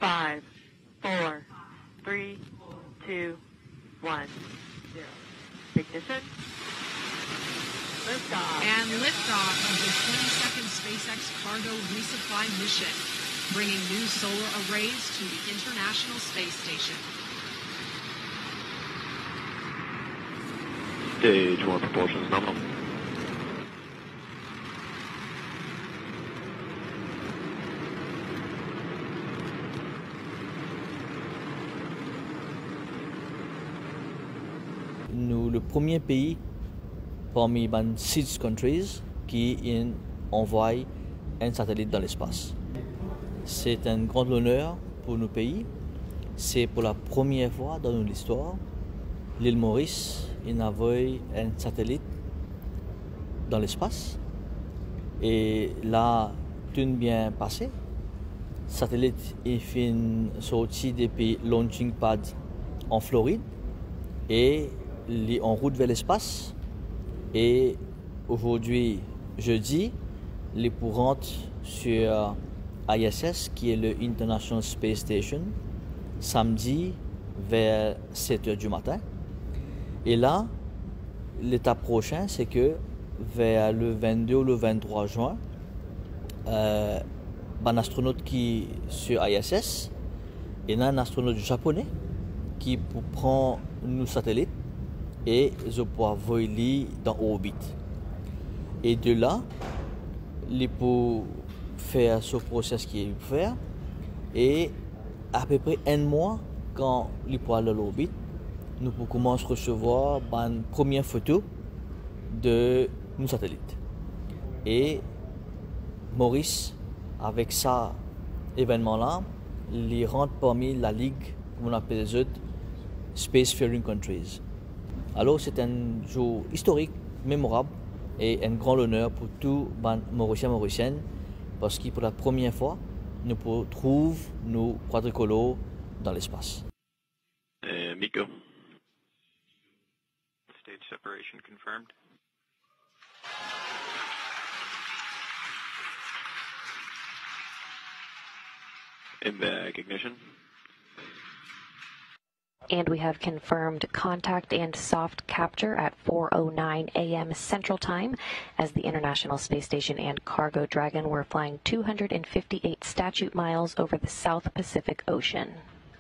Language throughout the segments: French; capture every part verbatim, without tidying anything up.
Five, four, three, two, one, zero. Ignition. Liftoff. And liftoff of the twenty-second SpaceX cargo resupply mission, bringing new solar arrays to the International Space Station. Stage one propulsion is nominal. Nous, le premier pays parmi les six countries qui envoie un satellite dans l'espace. C'est un grand honneur pour nos pays. C'est pour la première fois dans notre histoire, l'île Maurice envoie un satellite dans l'espace. Et là, tout bien passé. Le satellite est fin sorti depuis Launching Pad en Floride et il est en route vers l'espace. Et aujourd'hui, jeudi, il est pour rentrer sur I S S, qui est le International Space Station, samedi vers sept heures du matin. Et là, l'étape prochaine, c'est que vers le vingt-deux ou le vingt-trois juin, euh, un astronaute qui est sur I S S et un astronaute japonais qui prend nos satellites et je peux voler dans l'orbite. Et de là, il peut faire ce processus qu'il peut faire et à peu près un mois quand il peut aller à l'orbite, nous pouvons commencer à recevoir une première photo de nos satellites. Et Maurice, avec ça événement-là, il rentre parmi la ligue, comme on appelle les autres, Spacefaring Countries. Alors c'est un jour historique, mémorable et un grand honneur pour tous les Mauriciens et Mauriciennes parce que pour la première fois, nous pouvons trouver nos quadricolores dans l'espace. Uh, Miko. Stage separation confirmed. Airbag ignition. And we have confirmed contact and soft capture at four oh nine a m Central Time as the International Space Station and Cargo Dragon were flying two hundred fifty-eight statute miles over the South Pacific Ocean.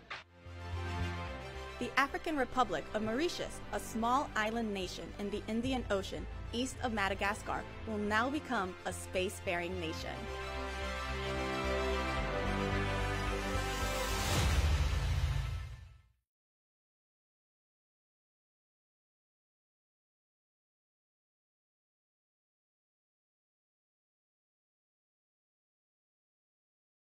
The African Republic of Mauritius, a small island nation in the Indian Ocean east of Madagascar, will now become a spacefaring nation.